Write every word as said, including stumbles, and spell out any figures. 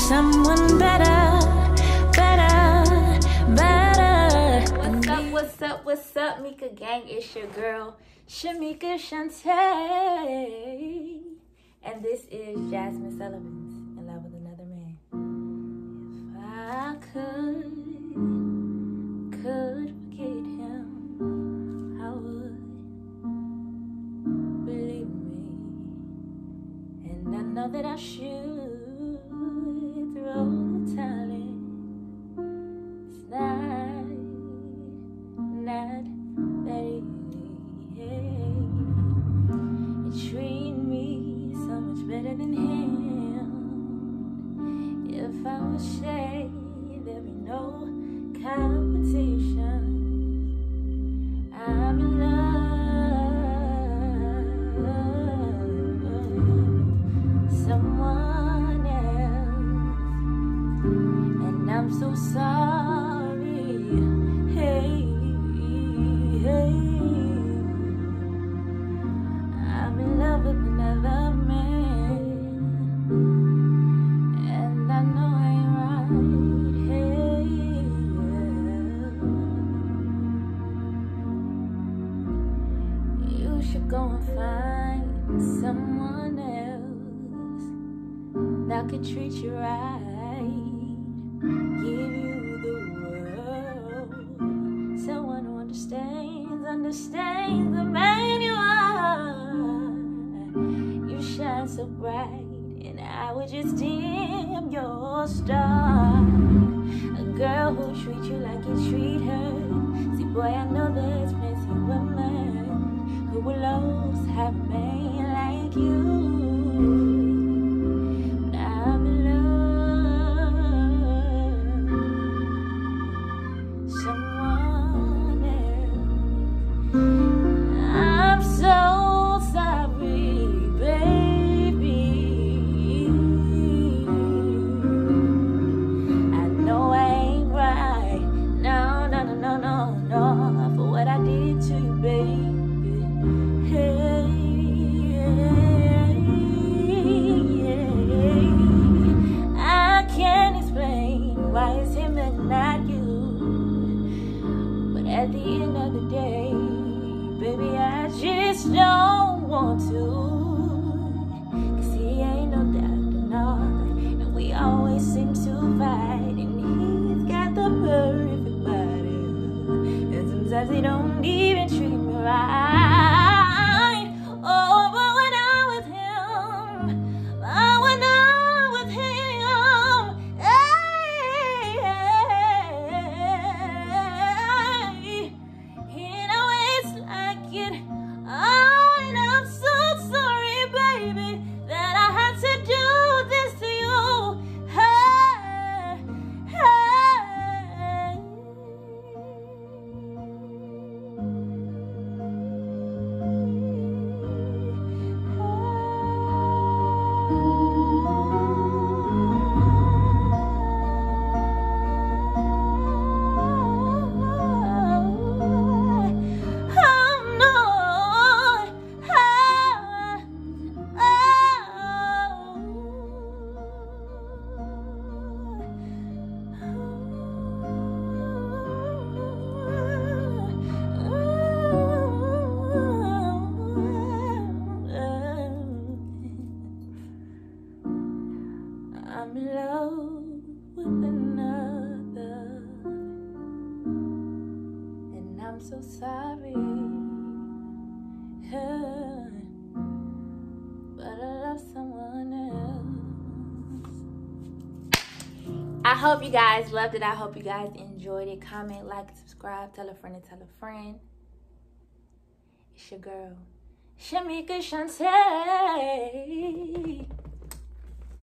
someone better, better, better. What's up, what's up, what's up, Mika Gang? It's your girl, Shamika Shantae. And this is Jasmine Sullivan's In Love with Another Man. If I could, could forget him, I would. Believe me. And I know that I should. Throw the talent. It's not, not that easy. You treat me so much better than him. If I would say there'd be no competition, I'm in love. Someone else, and I'm so sorry. Hey, hey, I'm in love with another man, and I know I ain't right. Hey, yeah. You should go and find someone else that could treat you right, give you the world. Someone who understands, understands the man you are. You shine so bright, and I would just dim your star. A girl who treats you like you treat her. See, boy, I know there's plenty of women who will always have a man like you. But I'm in love. Someone else. I'm so sorry, baby. I know I ain't right. No, no, no, no, no, no. For what I did to you, baby. Hey, I can't explain why it's him and not you. But at the end of the day, baby, I just don't want to. Cause he ain't no Doctor North, and we always seem to fight. And he's got the perfect body, and sometimes he don't even treat me right. Oh, but when I'm with him, oh, when I'm with him, hey, hey, he always like it. Oh, and I'm so sorry, baby, that I had to do this to you. Hey, hey. I'm in love with another, and I'm so sorry, huh? But I love someone else. I hope you guys loved it. I hope you guys enjoyed it. Comment, like, subscribe, tell a friend, and tell a friend. It's your girl, Shamika Shantae.